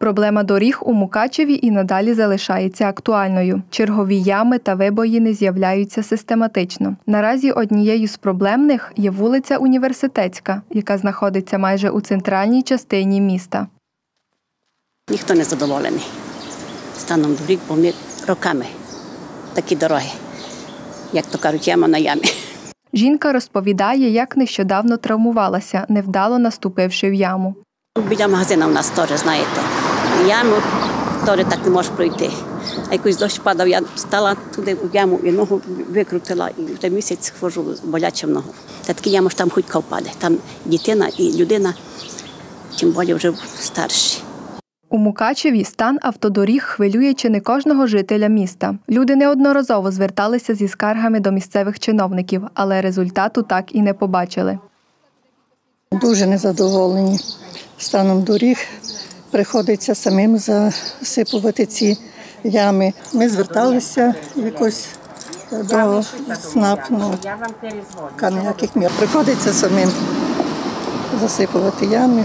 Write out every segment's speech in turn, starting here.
Проблема доріг у Мукачеві і надалі залишається актуальною. Чергові ями та вибоїни з'являються систематично. Наразі однією з проблемних є вулиця Університетська, яка знаходиться майже у центральній частині міста. Ніхто не задоволений станом доріг, бо вони роками такі дороги, як то кажуть, яма на ямі. Жінка розповідає, як нещодавно травмувалася, невдало наступивши в яму. Біля магазину в нас теж, знаєте, яму теж так не можеш пройти. А якийсь дощ падав, я стала туди в яму і ногу викрутила, і вже місяць ходжу з болячим ногу. Та такі ями, що там хоч впаде. Там дитина і людина, тим більше вже старші. У Мукачеві стан автодоріг хвилює чи не кожного жителя міста. Люди неодноразово зверталися зі скаргами до місцевих чиновників, але результату так і не побачили. Дуже незадоволені станом доріг. Приходиться самим засипувати ці ями. Ми зверталися якось до СНАП, ніяких мір. Приходиться самим засипувати ями.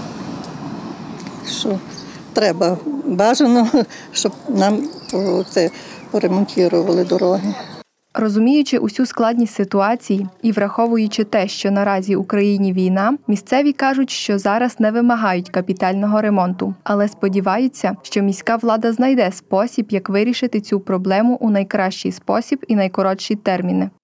Що треба, бажано, щоб нам поремонтували дороги. Розуміючи усю складність ситуації і враховуючи те, що наразі в Україні війна, місцеві кажуть, що зараз не вимагають капітального ремонту, але сподіваються, що міська влада знайде спосіб, як вирішити цю проблему у найкращий спосіб і найкоротші терміни.